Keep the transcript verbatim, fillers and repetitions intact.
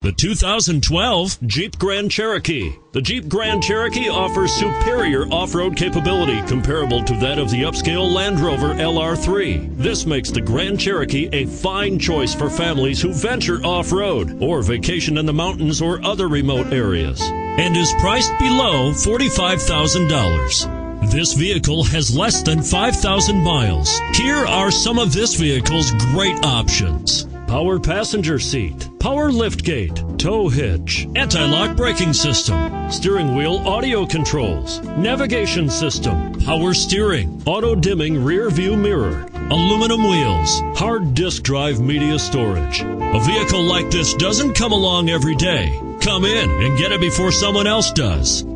The two thousand twelve Jeep Grand Cherokee. The Jeep Grand Cherokee offers superior off-road capability comparable to that of the upscale Land Rover L R three. This makes the Grand Cherokee a fine choice for families who venture off-road or vacation in the mountains or other remote areas, and is priced below forty-five thousand dollars. This vehicle has less than five thousand miles. Here are some of this vehicle's great options: power passenger seat, power liftgate, tow hitch, anti-lock braking system, steering wheel audio controls, navigation system, power steering, auto-dimming rear view mirror, aluminum wheels, hard disk drive media storage. A vehicle like this doesn't come along every day. Come in and get it before someone else does.